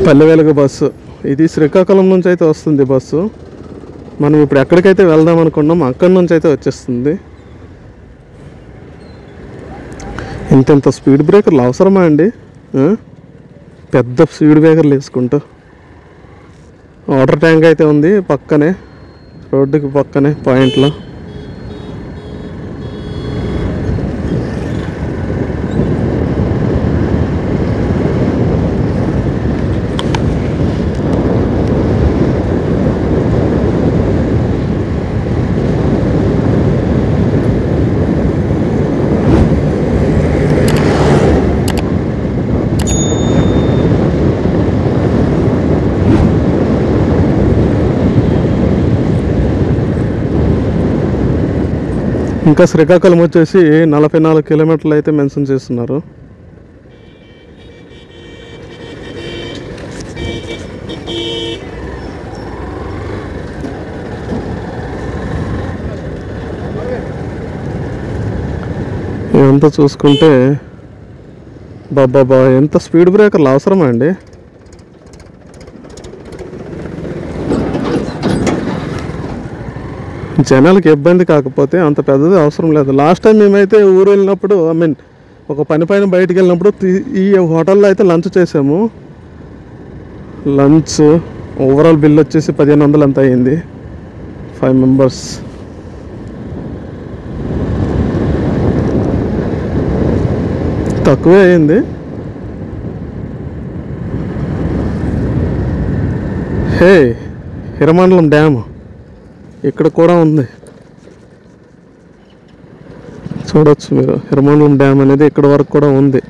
Palle Velugu bus ఇది శ్రీకాకుళం నుంచి అయితే వస్తుంది బస్సు. మనం ఇప్పుడు ఎక్కడికైతే వెళ్దాం అనుకున్నాం అక్కడి నుంచి అయితే వచ్చేస్తుంది. ఇంత స్పీడ్ బ్రేకర్లు అవసరమా అండి? పెద్ద స్పీడ్ బ్రేకర్లు వేసుకుంటూ. వాటర్ ట్యాంక్ అయితే ఉంది పక్కనే, రోడ్డుకి పక్కనే పాయింట్లో. ఇంకా శ్రీకాకుళం వచ్చేసి 44 కిలోమీటర్లు అయితే మెన్షన్ చేస్తున్నారు. ఇదంతా చూసుకుంటే బాబా ఎంత స్పీడ్ బ్రేకర్లు అవసరమా అండి? జనాలకి ఇబ్బంది కాకపోతే అంత పెద్దది అవసరం లేదు. లాస్ట్ టైం మేమైతే ఊరు వెళ్ళినప్పుడు ఒక పని పైన బయటికి వెళ్ళినప్పుడు ఈ హోటల్లో అయితే లంచ్ చేసాము. లంచ్ ఓవరాల్ బిల్ వచ్చేసి 1500 అంత అయ్యింది, 5 మెంబర్స్. తక్కువే అయింది. హే, హిరమండలం డ్యామ్ ఇక్కడ కూడా ఉంది, చూడొచ్చు మీరు. హిరమండలం డ్యామ్ అనేది ఇక్కడ వరకు కూడా ఉంది.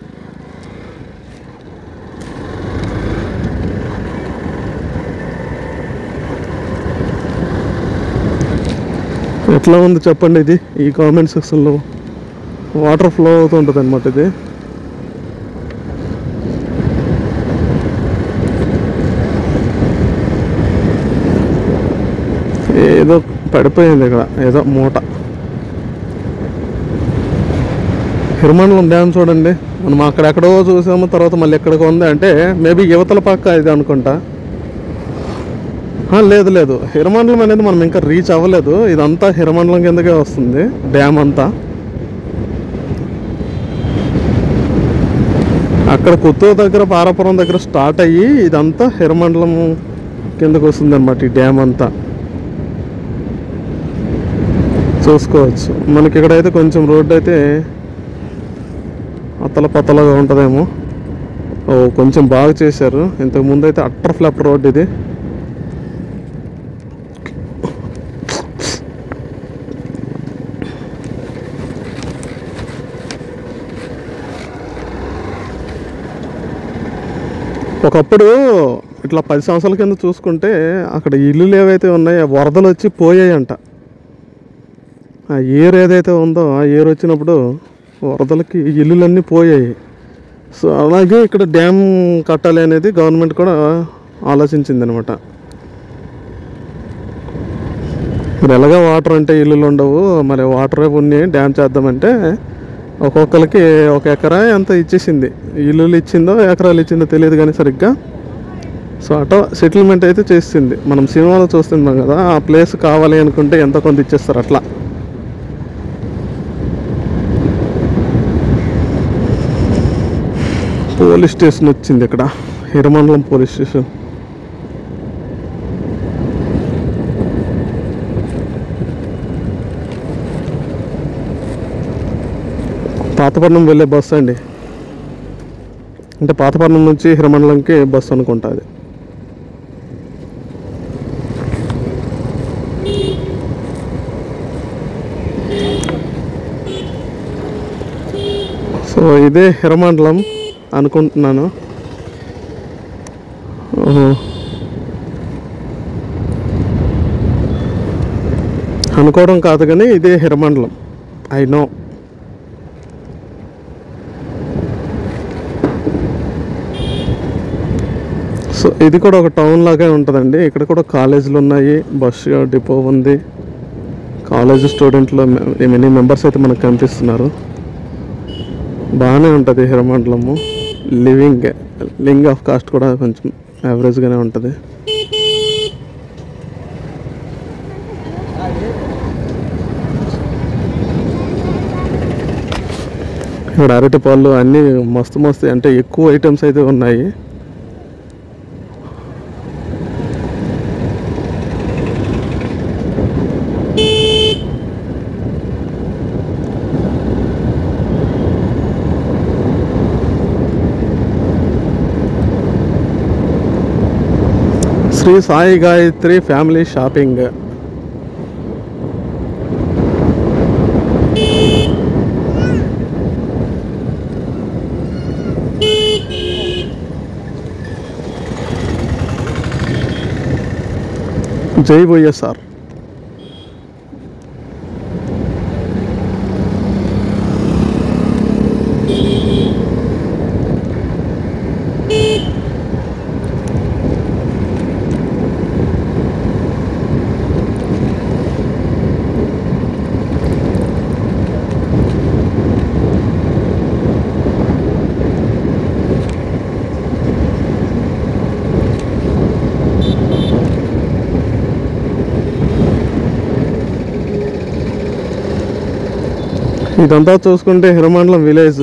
ఎట్లా ఉంది చెప్పండి ఇది? ఈ కామెంట్ సెక్షన్లో వాటర్ ఫ్లో అవుతుంటుంది అనమాట. ఇది ఏదో పడిపోయింది ఇక్కడ, ఏదో మూట. హిరమండలం డ్యామ్ చూడండి, మనం అక్కడెక్కడో చూసాము, తర్వాత మళ్ళీ ఎక్కడికి ఉంది అంటే మేబీ యువతల పక్క ఇది అనుకుంటా. లేదు, హిరమండలం అనేది మనం ఇంకా రీచ్ అవ్వలేదు. ఇదంతా హిరమండలం కిందకే వస్తుంది డ్యామ్ అంతా. అక్కడ కొత్తూరు దగ్గర పారాపురం దగ్గర స్టార్ట్ అయ్యి ఇదంతా హిరమండలం కిందకు వస్తుంది అన్నమాట ఈ డ్యామ్ అంతా. చూసుకోవచ్చు. మనకి ఇక్కడైతే కొంచెం రోడ్డు అయితే అతలపతలగా ఉంటుందేమో. కొంచెం బాగా చేశారు. ఇంతకుముందు అయితే అట్టర్ ఫ్లాప్ రోడ్ ఇది. ఒకప్పుడు ఇట్లా 10 సంవత్సరాల కింద చూసుకుంటే అక్కడ ఇల్లులు ఏవైతే ఉన్నాయో వరదలు వచ్చి పోయాయంట. ఆ ఏరు ఏదైతే ఉందో ఆ ఏరు వచ్చినప్పుడు వరదలకి ఇల్లులన్నీ పోయాయి. సో అలాగే ఇక్కడ డ్యామ్ కట్టాలి అనేది గవర్నమెంట్ కూడా ఆలోచించింది అనమాట. మరి ఎలాగా వాటర్ అంటే ఇల్లులు ఉండవు, మరి వాటరే ఉన్నాయి డ్యామ్ చేద్దామంటే ఒక్కొక్కరికి 1 ఎకరా ఎంత ఇచ్చేసింది. ఇల్లులు ఇచ్చిందో ఎకరాలు ఇచ్చిందో తెలియదు కానీ సరిగ్గా. సో అటో సెటిల్మెంట్ అయితే చేసింది. మనం సినిమాలో చూస్తున్నాం కదా, ఆ ప్లేస్ కావాలి అనుకుంటే ఎంత కొంత ఇచ్చేస్తారు అట్లా. పోలీస్ స్టేషన్ వచ్చింది ఇక్కడ, హిరమండలం పోలీస్ స్టేషన్. పాతపట్నం వెళ్ళే బస్సు అండి. అంటే పాతపట్నం నుంచి హిరమండలంకి బస్సు అనుకుంటా అది. సో ఇదే హిరమండలం అనుకుంటున్నాను. అనుకోవడం కాదు కానీ ఇదే హిరమండలం, ఐ నో. సో ఇది కూడా ఒక టౌన్ లాగే ఉంటుందండి. ఇక్కడ కూడా కాలేజీలు ఉన్నాయి, బస్ డిపో ఉంది, కాలేజ్ స్టూడెంట్లు ఎన్ని మెంబర్స్ అయితే మనకు కనిపిస్తున్నారు. బాగానే ఉంటుంది హిరమండలము. లివింగ్ ఆఫ్ కాస్ట్ కూడా కొంచెం యావరేజ్గానే ఉంటుంది. ఇక్కడ అరటి పళ్ళు అన్నీ మస్తు అంటే ఎక్కువ ఐటమ్స్ అయితే ఉన్నాయి. Shri Sai Gayatri family shopping. జై వైఎస్ఆర్. ఇదంతా చూసుకుంటే హిరమండలం విలేజ్.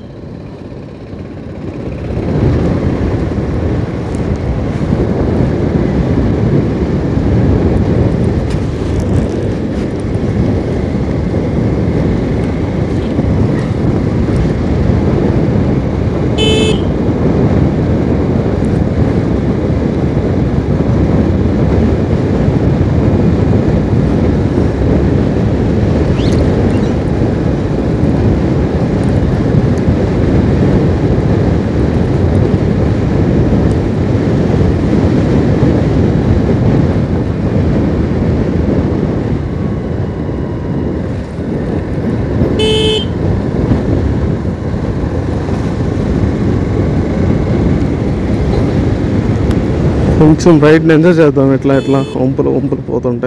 కొంచెం రైడ్ని ఎంజాయ్ చేద్దాం. ఇట్లా వంపులు పోతుంటే.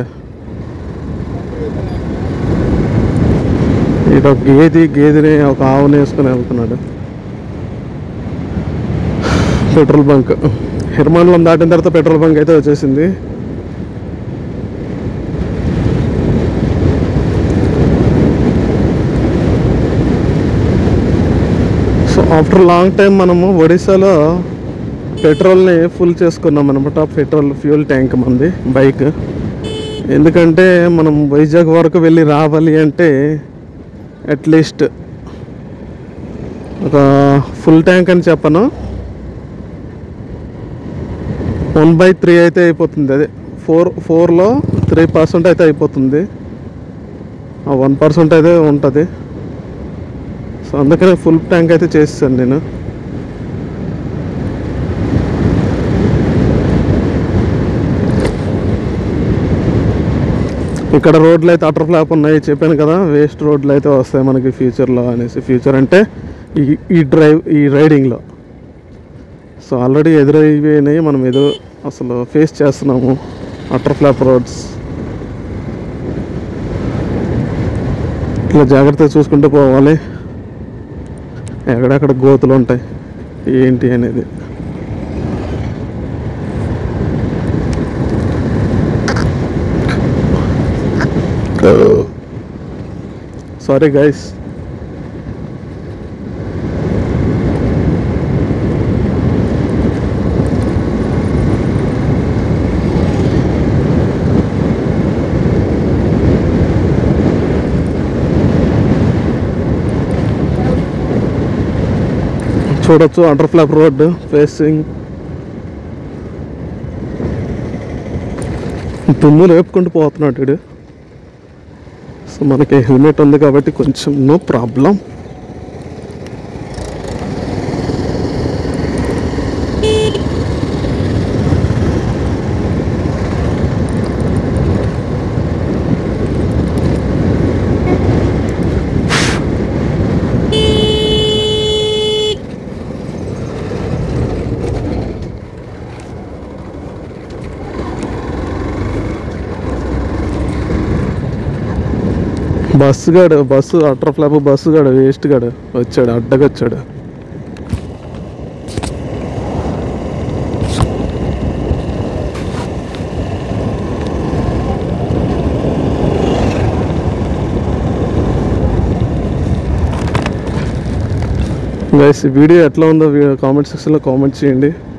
ఇటు ఒక గేదెని ఒక ఆవుని వేసుకొని వెళ్తున్నాడు. పెట్రోల్ బంక్ హిరమండలం దాటిన తర్వాత పెట్రోల్ బంక్ అయితే వచ్చేసింది. సో ఆఫ్టర్ లాంగ్ టైం మనము ఒడిశాలో పెట్రోల్ని ఫుల్ చేసుకున్నాం అనమాట. పెట్రోల్ ఫ్యూల్ ట్యాంక్ మంది బైక్. ఎందుకంటే మనం వైజాగ్ వరకు వెళ్ళి రావాలి అంటే అట్లీస్ట్ ఒక ఫుల్ ట్యాంక్ అని చెప్పను, 1/3 అయితే అయిపోతుంది. అదే 4లో 3% అయితే అయిపోతుంది. 1% అయితే ఉంటుంది. సో అందుకనే ఫుల్ ట్యాంక్ అయితే చేస్తాను నేను. ఇక్కడ రోడ్లు అయితే అటర్ ఫ్లాప్ ఉన్నాయి. చెప్పాను కదా, వేస్ట్ రోడ్లు అయితే వస్తాయి మనకి ఫ్యూచర్లో అనేసి. ఫ్యూచర్ అంటే ఈ రైడింగ్లో. సో ఆల్రెడీ ఎదురైపోయినాయి, మనం అసలు ఫేస్ చేస్తున్నాము అటర్ ఫ్లాప్ రోడ్స్. ఇట్లా జాగ్రత్తగా చూసుకుంటూ పోవాలి. ఎక్కడెక్కడ గోతులు ఉంటాయి ఏంటి అనేది. Sorry guys. చూడొచ్చు అండర్ ఫ్లాప్ రోడ్ ఫేసింగ్. దుమ్ములు వేపుకుంటూ పోతున్నాడు వీడు. సో మనకి హెల్మెట్ ఉంది కాబట్టి కొంచెం no problem. Bus utter flop bus గాడు వేస్ట్ గాడు వచ్చాడు, అడ్డగొచ్చాడు. గైస్ వీడియో ఎట్లా ఉందో కామెంట్ సెక్షన్లో కామెంట్ చేయండి.